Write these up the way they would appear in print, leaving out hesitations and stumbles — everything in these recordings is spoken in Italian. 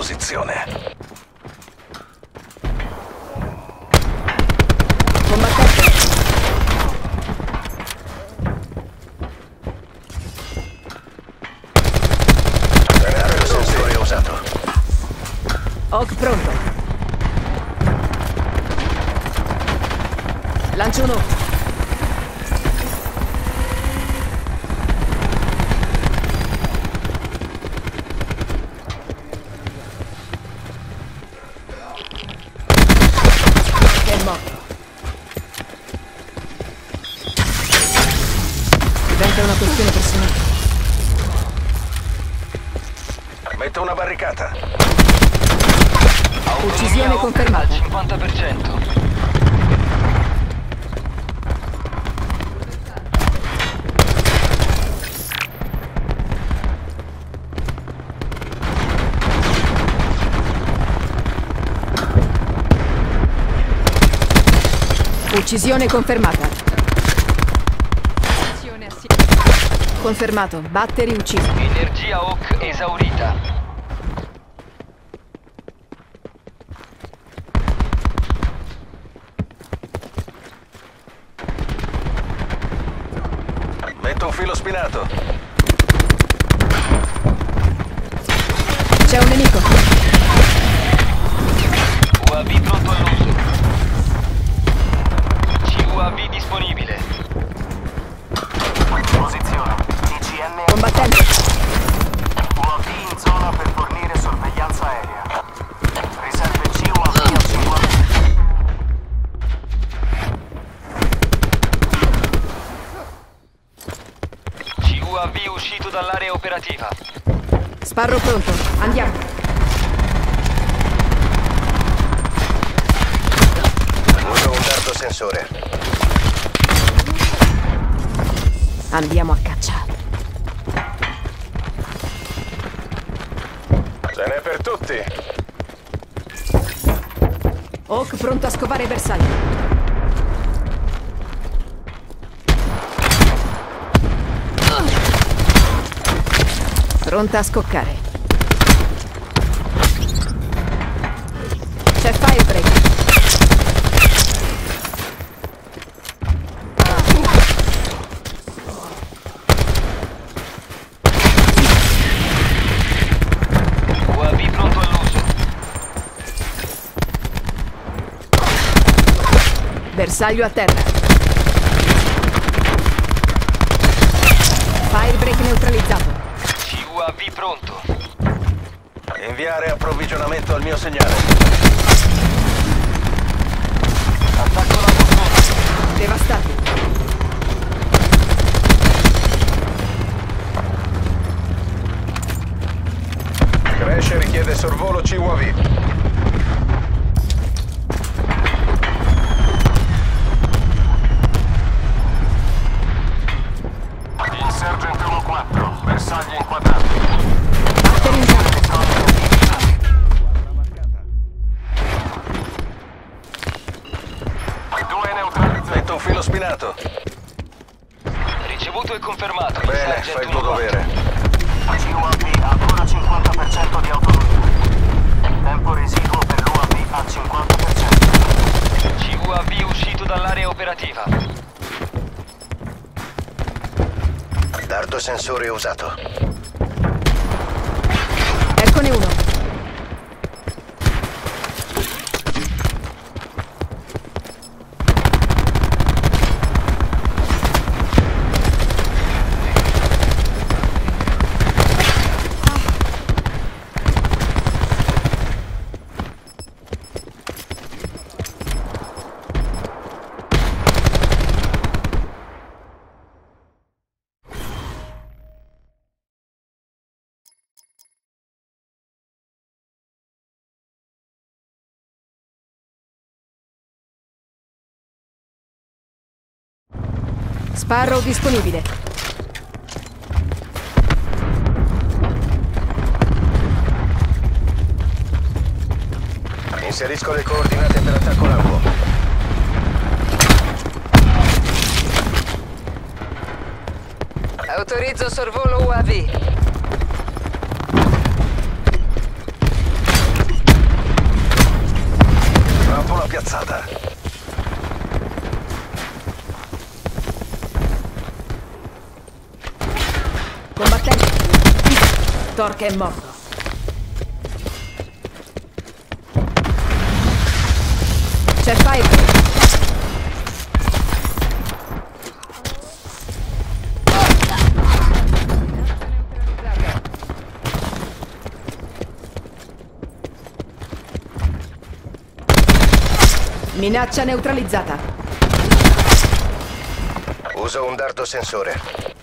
posizione. Combattente. Il sensore usato. Hawk pronto. Lancio uno. È morto. Diventa una questione personale. Metto una barricata. Uccisione confermata. Al 50%. Uccisione confermata. Confermato. Battery ucciso. Energia Hawk esaurita. Metto un filo spinato. C'è un nemico. UAV pronto all'uso. CUAV disponibile. Posizione. TCN Combattente. UAV in zona per fornire sorveglianza aerea. Riserve CUAV al 50. CUAV uscito dall'area operativa. Sparro pronto. Andiamo. Uso un dardo sensore. Andiamo a caccia. Ce n'è per tutti. Hawk pronto a scovare bersaglio. Pronta a scoccare. C'è firebreak. UAV pronto all'uso. Bersaglio a terra. Firebreak neutralizzato. CUAV pronto. Inviare approvvigionamento al mio segnale. Attacco la controllo. Devastati. Cresce richiede sorvolo CUAV. Insurgent 1-4. Bersagli inquadrati. Battery usato. Due neutralizzati. Metto un filo spinato. Ricevuto e confermato. Bene, Sargent fai il tuo 1-4. dovere. CUAV ancora 50% di autonomia. Tempo residuo per l'UAV al 50%. CUAV uscito dall'area operativa. Dardo sensore usato. Eccone uno. Sparrow disponibile. Inserisco le coordinate per attacco lampo. Autorizzo sorvolo UAV. avanzata. Combattente. Torque è morto. C'è Fire. Minaccia neutralizzata. Uso un dardo sensore.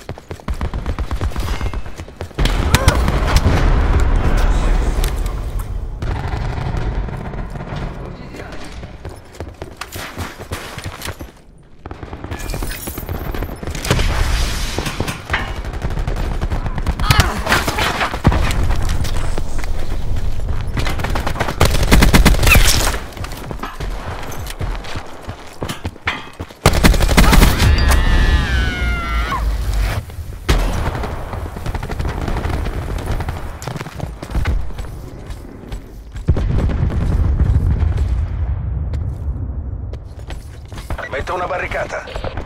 Metto una barricata.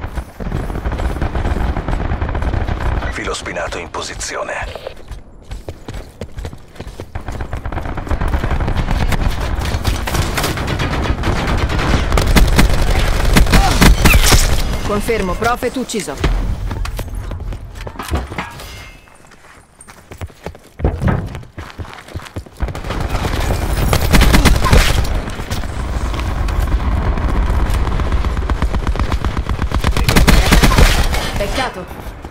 Filo spinato in posizione. Confermo, Prophet ucciso. Peccato.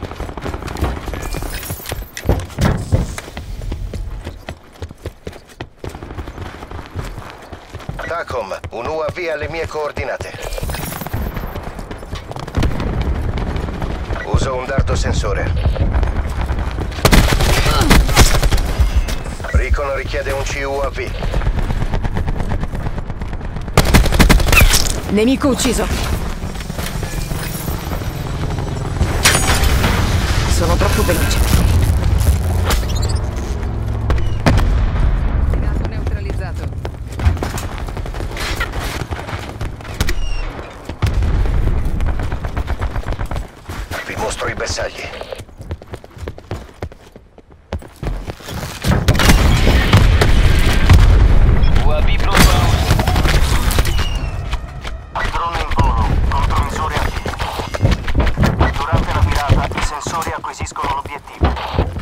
TACOM, un UAV alle mie coordinate. Uso un dardo sensore. Recon richiede un CUAV. Nemico ucciso. Sono troppo veloce. Dato neutralizzato. Vi mostro i bersagli. UAV pronto all'uso. Drone in volo, controvisore attivo. Durante la virata i sensori acquisiscono l'obiettivo.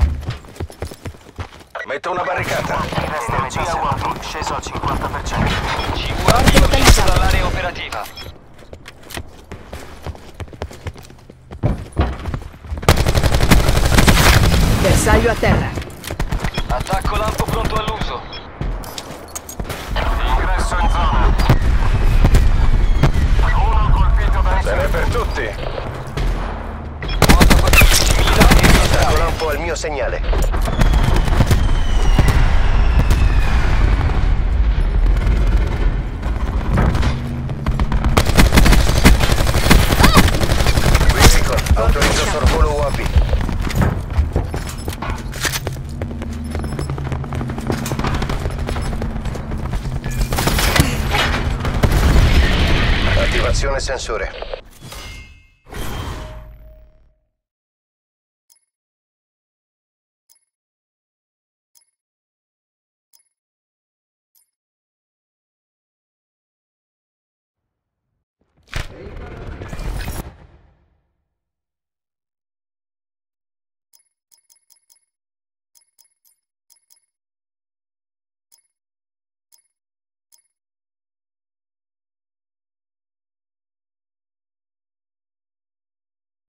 Metto una barricata. Energia UAV sceso al 50%. CUAV uscito dall'area operativa. Bersaglio a terra. Attacco lampo pronto all'uso. Ingresso in zona. Uno colpito da Se n'è per tutti. Quota 14.000 e Attacco totale. lampo al mio segnale. Qui Recon, autorizzo sorvolo UAV. Attivazione sensore.